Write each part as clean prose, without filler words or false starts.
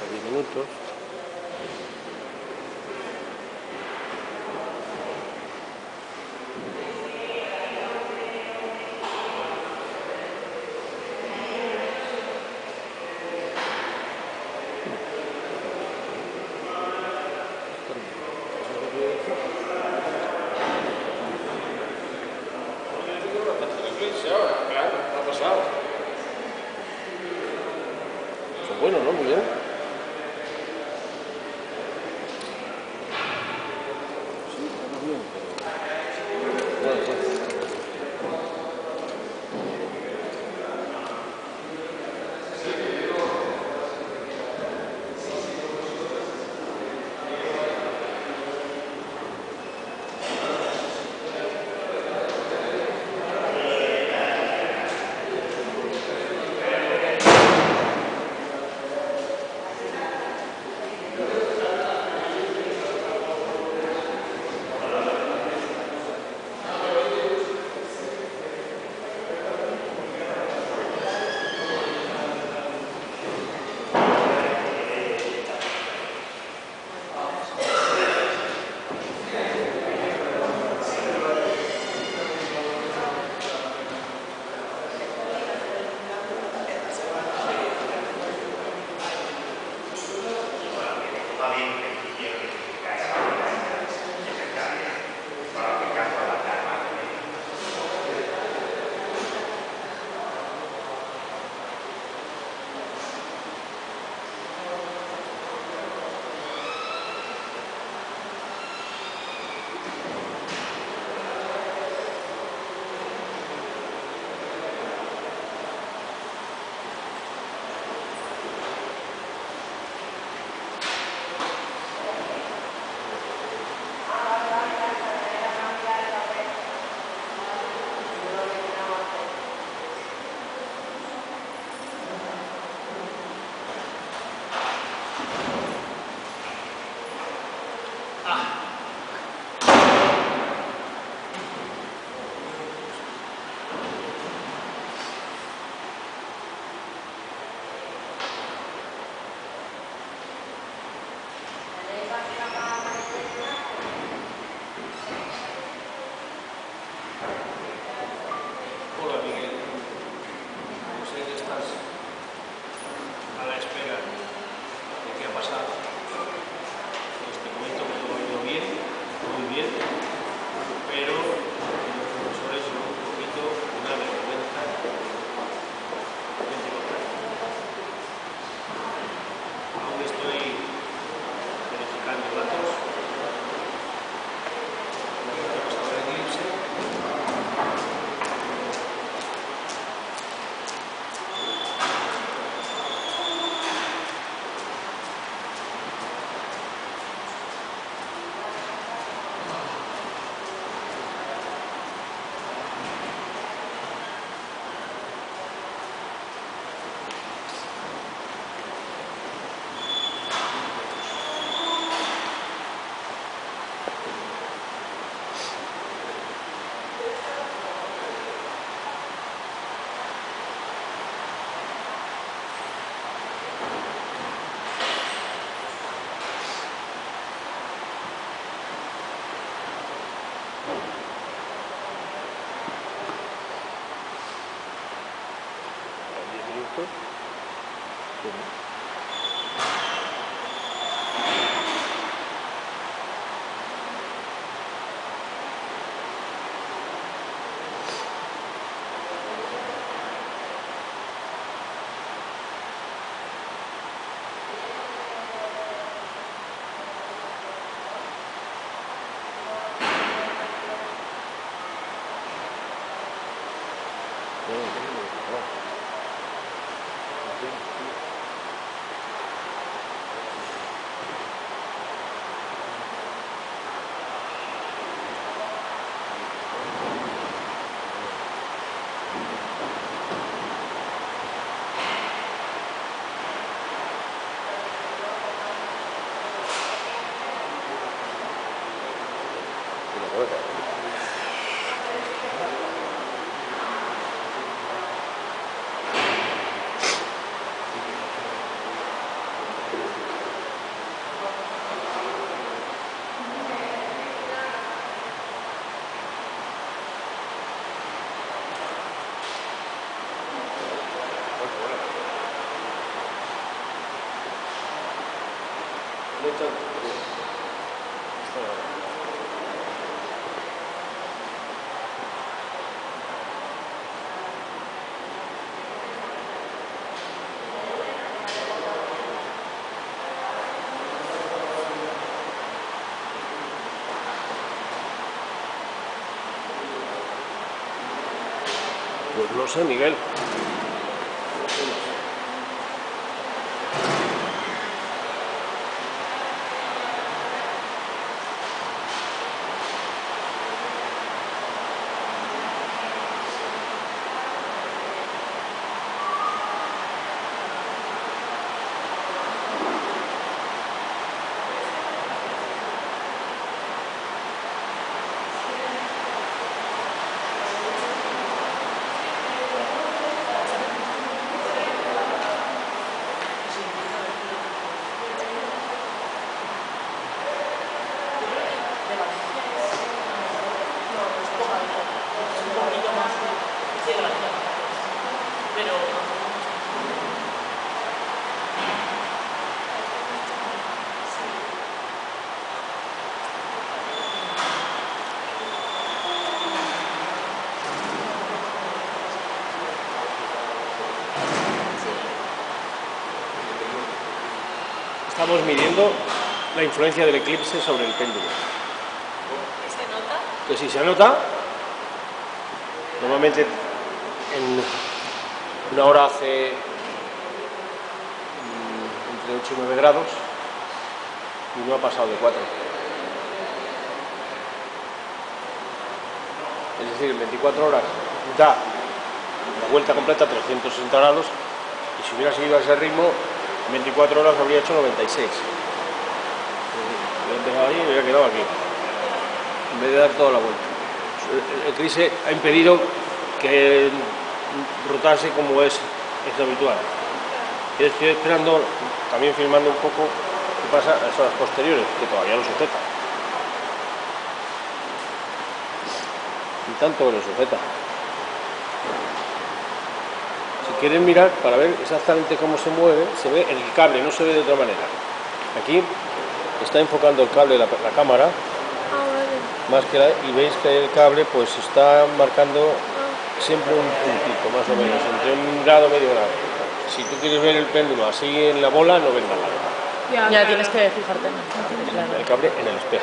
10 minutos. Bueno, ¿no? Muy bien. Sí, está muy bien, pero... Bueno, pues... Hola Miguel, no sé que estás a la espera de qué ha pasado. Pues te comento que todo ha ido bien, muy bien, pero los profesores son un poquito una vergüenza. Aún estoy verificando datos. Vamos a ver Eclipse. Pues no sé, Miguel. Estamos midiendo la influencia del eclipse sobre el péndulo. ¿Se nota? Que si se nota, normalmente en una hora hace entre 8 y 9 grados y no ha pasado de 4. Es decir, en 24 horas da la vuelta completa a 360 grados y si hubiera seguido a ese ritmo, en 24 horas habría hecho 96. Hubiera empezado ahí y hubiera quedado aquí, en vez de dar toda la vuelta. El eclipse ha impedido que rotase como es habitual. Y estoy esperando, también filmando un poco, qué pasa a las horas posteriores, que todavía lo sujeta. Y tanto que lo sujeta. Si quieren mirar para ver exactamente cómo se mueve, se ve el cable, no se ve de otra manera. Aquí está enfocando el cable la cámara, más que y veis que el cable pues está marcando siempre un puntito, más o menos, entre 1 grado, medio grado. Si tú quieres ver el péndulo así en la bola, no ves nada. Ya tienes que fijarte en el cable, claro. El cable en el espejo.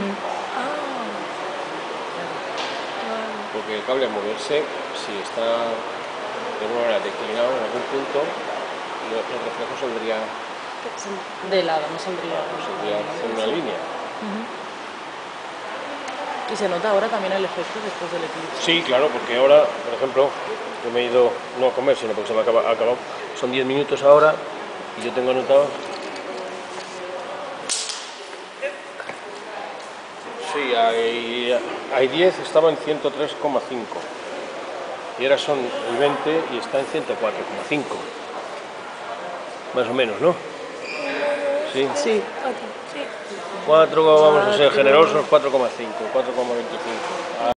Porque el cable al moverse, si está de alguna manera declinado en algún punto, el reflejo saldría De lado, no saldría. en una línea. Y se nota ahora también el efecto después del eclipse. Sí, claro, porque ahora, por ejemplo, yo me he ido no a comer, sino porque se me ha acabado. Son 10 minutos ahora y yo tengo anotado. Sí, hay 10, estaba en 103,5 y ahora son el 20 y está en 104,5. Más o menos, ¿no? Sí. Sí. 4, vamos a ser generosos, 4,5, 4,25.